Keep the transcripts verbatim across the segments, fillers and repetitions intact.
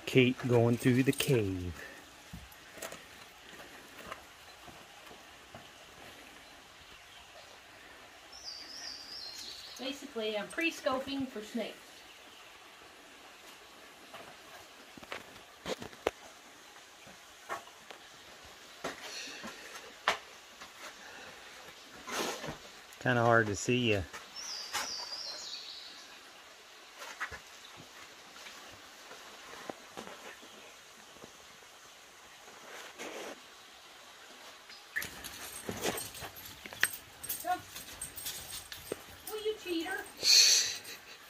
Kate going through the cave. Basically, I'm pre-scoping for snakes. Kind of hard to see you. Cheater. Sit.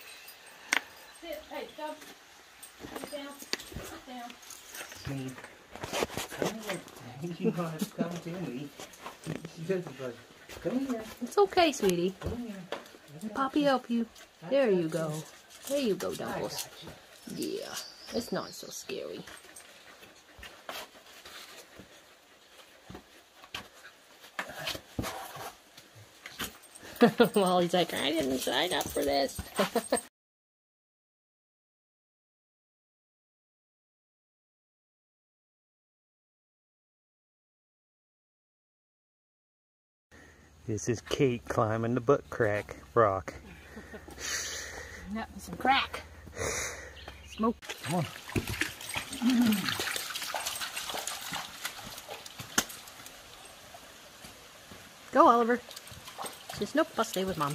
Hey, go. Sit down. Sit down. See, come here. You want to come to me. She just like, come here. It's okay, sweetie. Come here. Poppy help you. There you go. There you go, Dimples. Yeah, it's not so scary. Well, he's like, I didn't sign up for this. This is Kate climbing the butt crack rock. That was some crack. Smoke. Come on. Go, Oliver. Just nope, I'll stay with Mom.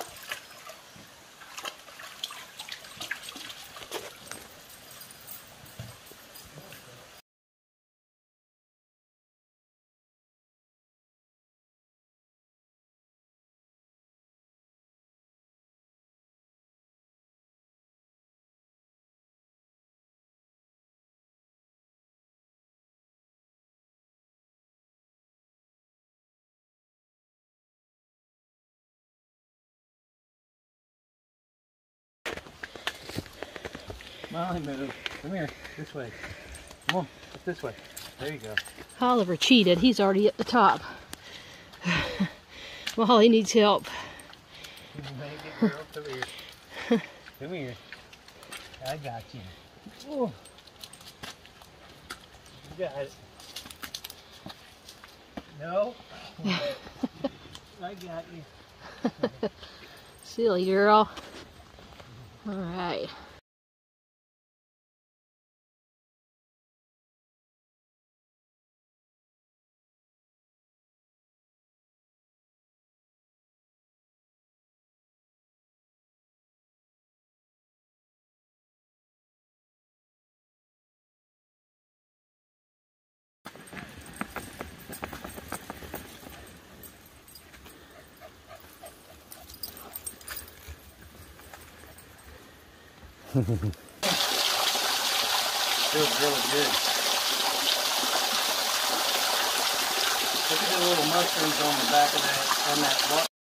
Molly, move. Come here. This way. Come on. Up this way. There you go. Oliver cheated. He's already at the top. Molly needs help. Girl, come here. Come here. I got you. Oh. You got it. No. I got you. Silly girl. All right. Feels really good. Look at the little mushrooms on the back of that, on that